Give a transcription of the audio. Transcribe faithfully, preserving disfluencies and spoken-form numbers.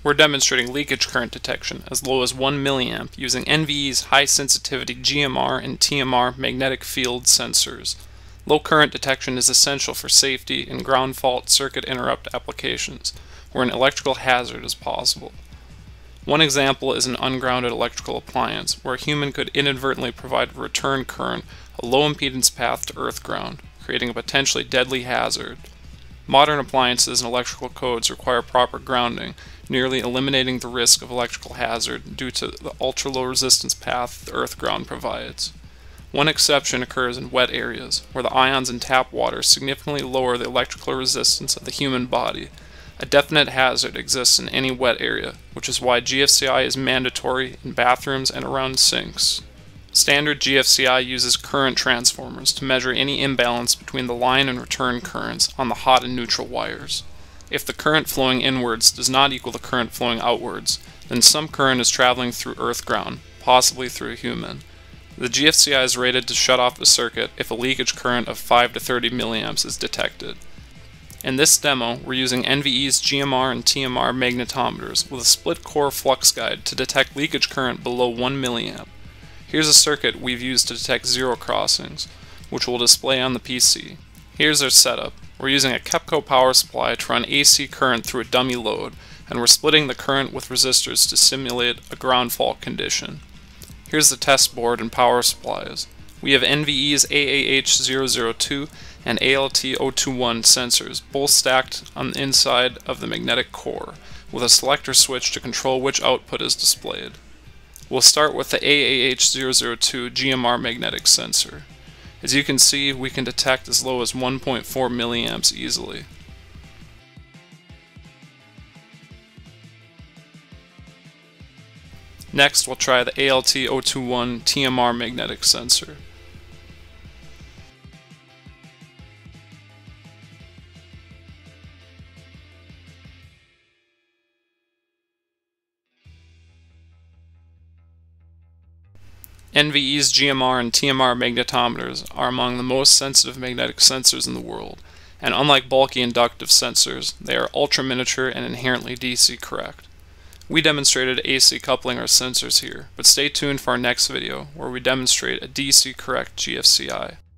we're demonstrating leakage current detection as low as one milliamp using N V E's high sensitivity G M R and T M R magnetic field sensors. Low current detection is essential for safety in ground fault circuit interrupt applications, where an electrical hazard is possible. One example is an ungrounded electrical appliance, where a human could inadvertently provide a return current, a low impedance path to earth ground, creating a potentially deadly hazard. Modern appliances and electrical codes require proper grounding, nearly eliminating the risk of electrical hazard due to the ultra-low resistance path the earth ground provides. One exception occurs in wet areas, where the ions in tap water significantly lower the electrical resistance of the human body. A definite hazard exists in any wet area, which is why G F C I is mandatory in bathrooms and around sinks. Standard G F C I uses current transformers to measure any imbalance between the line and return currents on the hot and neutral wires. If the current flowing inwards does not equal the current flowing outwards, then some current is traveling through earth ground, possibly through a human. The G F C I is rated to shut off the circuit if a leakage current of five to thirty milliamps is detected. In this demo, we're using N V E's G M R and T M R magnetometers with a split core flux guide to detect leakage current below one milliamp. Here's a circuit we've used to detect zero crossings, which we'll display on the P C. Here's our setup. We're using a KEPCO power supply to run A C current through a dummy load, and we're splitting the current with resistors to simulate a ground fault condition. Here's the test board and power supplies. We have N V E's A A H zero zero two and A L T zero two one sensors, both stacked on the inside of the magnetic core, with a selector switch to control which output is displayed. We'll start with the A A H zero zero two G M R magnetic sensor. As you can see, we can detect as low as one point four milliamps easily. Next, we'll try the A L T zero two one T M R magnetic sensor. N V E's G M R and T M R magnetometers are among the most sensitive magnetic sensors in the world, and unlike bulky inductive sensors, they are ultraminiature and inherently D C correct. We demonstrated A C coupling our sensors here, but stay tuned for our next video where we demonstrate a D C correct G F C I.